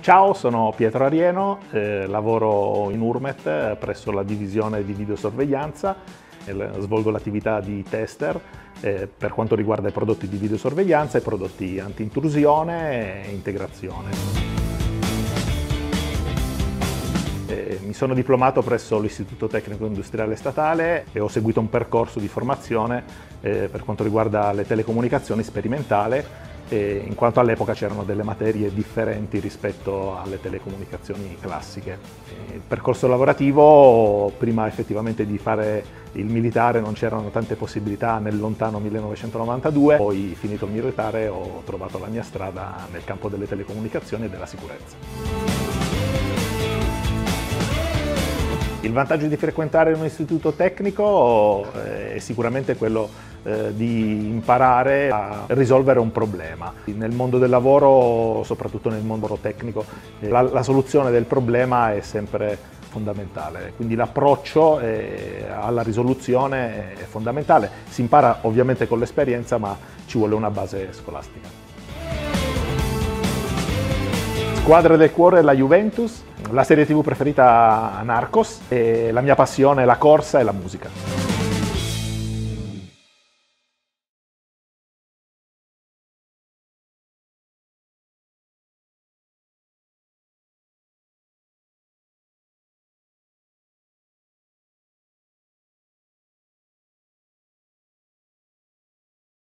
Ciao, sono Pietro Arieno, lavoro in Urmet presso la divisione di videosorveglianza, svolgo l'attività di tester per quanto riguarda i prodotti di videosorveglianza e prodotti anti-intrusione e integrazione. Mi sono diplomato presso l'Istituto Tecnico Industriale Statale e ho seguito un percorso di formazione per quanto riguarda le telecomunicazioni sperimentale, in quanto all'epoca c'erano delle materie differenti rispetto alle telecomunicazioni classiche. Il percorso lavorativo, prima effettivamente di fare il militare non c'erano tante possibilità nel lontano 1992, poi finito il militare ho trovato la mia strada nel campo delle telecomunicazioni e della sicurezza. Il vantaggio di frequentare un istituto tecnico è sicuramente quello di imparare a risolvere un problema. Nel mondo del lavoro, soprattutto nel mondo tecnico, la soluzione del problema è sempre fondamentale, quindi l'approccio alla risoluzione è fondamentale. Si impara ovviamente con l'esperienza, ma ci vuole una base scolastica. Squadra del cuore è la Juventus, la serie TV preferita Narcos e la mia passione è la corsa e la musica.